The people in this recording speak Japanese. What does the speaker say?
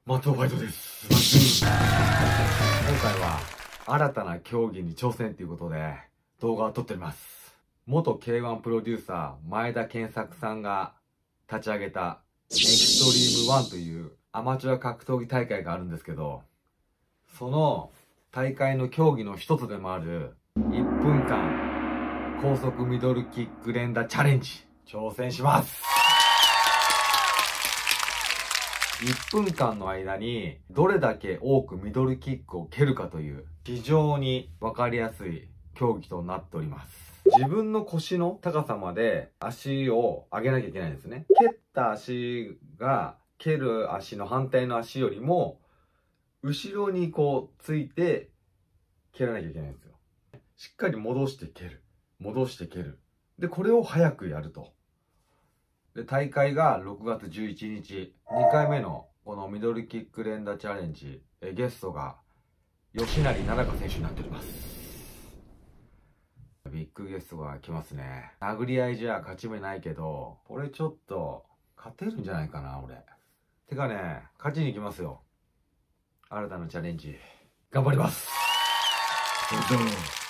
松尾ファイトです。今回は新たな競技に挑戦ということで動画を撮っております。元 K1 プロデューサー前田健作さんが立ち上げたエクストリーム1というアマチュア格闘技大会があるんですけど、その大会の競技の一つでもある1分間高速ミドルキック連打チャレンジ挑戦します。1分間の間にどれだけ多くミドルキックを蹴るかという非常に分かりやすい競技となっております。自分の腰の高さまで足を上げなきゃいけないんですね。蹴った足が蹴る足の反対の足よりも後ろにこうついて蹴らなきゃいけないんですよ。しっかり戻して蹴る。戻して蹴る。で、これを早くやると。で、大会が6月11日、2回目のこのミドルキック連打チャレンジ、ゲストが吉成菜々香選手になっております。ビッグゲストが来ますね。殴り合いじゃ勝ち目ないけど、これちょっと勝てるんじゃないかな、俺。てかね、勝ちに行きますよ。新たなチャレンジ、頑張ります。